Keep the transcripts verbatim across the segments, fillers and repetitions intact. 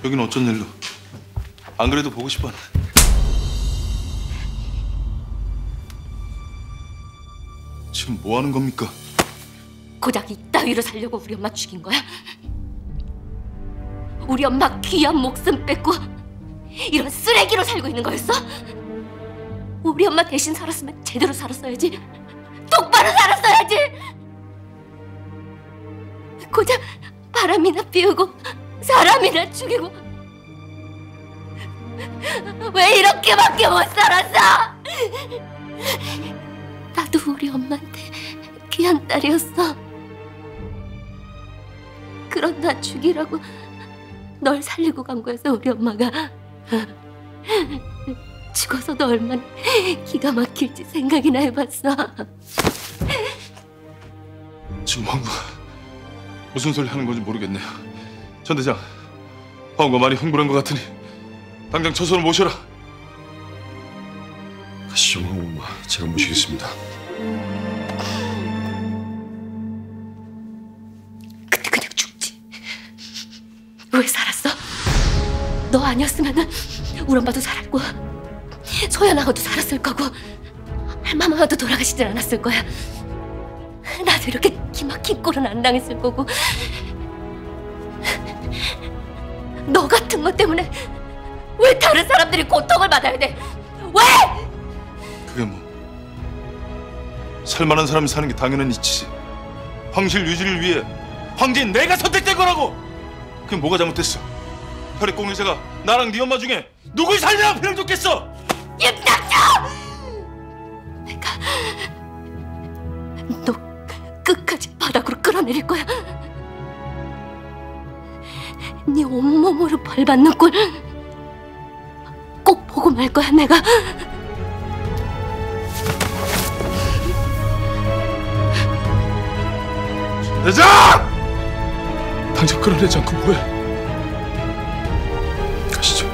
여긴 어쩐 일로? 안 그래도 보고 싶었네. 지금 뭐 하는 겁니까? 고작 이따위로 살려고 우리 엄마 죽인 거야? 우리 엄마 귀한 목숨 뺏고 이런 쓰레기로 살고 있는 거였어? 우리 엄마 대신 살았으면 제대로 살았어야지. 똑바로 살았어야지. 고작 바람이나 피우고 사람이나 죽이고 왜 이렇게밖에 못 살았어? 나도 우리 엄마한테 귀한 딸이었어. 그런 나 죽이라고 널 살리고 간 거였어. 우리 엄마가 죽어서 너 얼마나 기가 막힐지 생각이나 해봤어. 지금 황구가 무슨 소리 하는 건지 모르겠네요. 전 대장, 황구가 많이 흥분한 것 같으니 당장 처소로 모셔라. 가시죠, 황엄마. 제가 모시겠습니다. 근데 그냥 죽지. 왜 살았어? 너 아니었으면은 우리 엄마도 살았고 소연아가도 살았을 거고 할머니도 돌아가시질 않았을 거야. 나도 이렇게 기막힌 꼴은 안 당했을 거고. 너 같은 것 때문에 왜 다른 사람들이 고통을 받아야 돼? 왜? 그게 뭐 살만한 사람이 사는 게 당연한 이치지. 황실 유지를 위해 황제인 내가 선택된 거라고. 그게 뭐가 잘못됐어? 혈액공 의사가 나랑 네 엄마 중에 누굴 살려야 필요를 줬겠어? 임당정! 내가 너 끝까지 바닥으로 끌어내릴 거야. 네 온몸으로 벌받는 꼴 꼭 보고 말 거야. 내가 대장! 당장 끌어내지 않고 뭐해? 가시죠.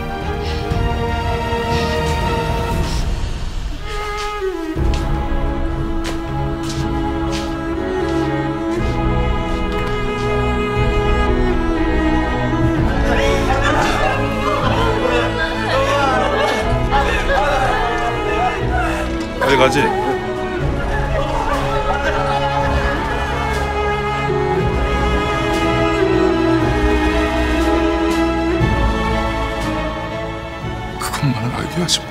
빨리 가지. 그것만은 알게 하지 마.